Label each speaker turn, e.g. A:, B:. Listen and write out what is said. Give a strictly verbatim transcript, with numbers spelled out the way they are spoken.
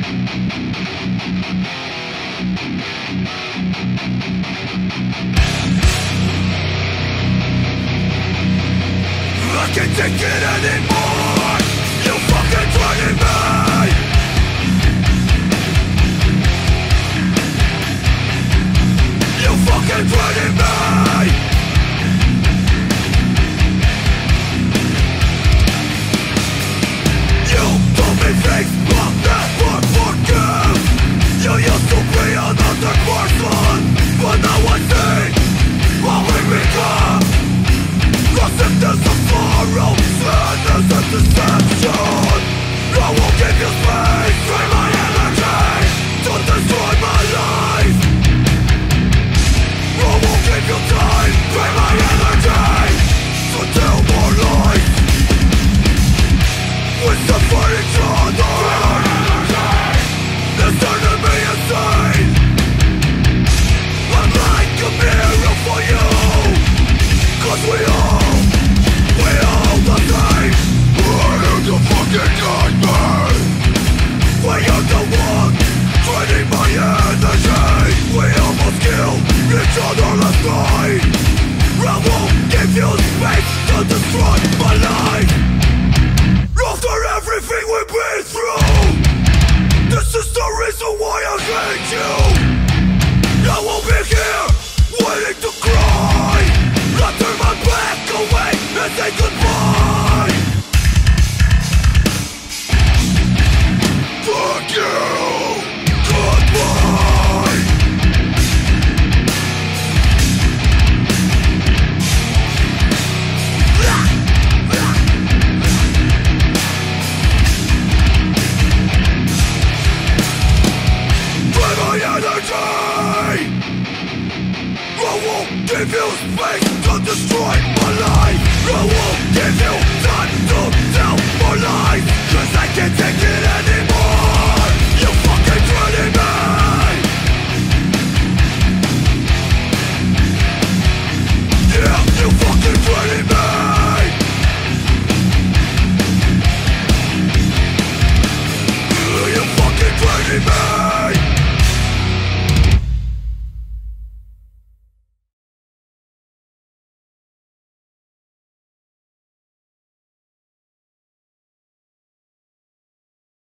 A: I can't take it anymore. You fucking driving me. You fucking driving me. You told me things but never forgive. You used to be another person, but now I see what we become. Acceptance of sorrow, sadness and deception. I won't give you space, drain my energy to destroy my life. I won't give you time, drain my energy to tell more lies. We suffer each other, it's turning me insane. I'm like a mirror for you, cause we all we all the same. Why are you fucking got me? We are the one draining my energy. We almost killed each other last night. I won't give you space to destroy my life. After everything we've been through, this is the reason why I hate you. I won't be here waiting to cry. I turn my back away and say goodbye. Fuck you.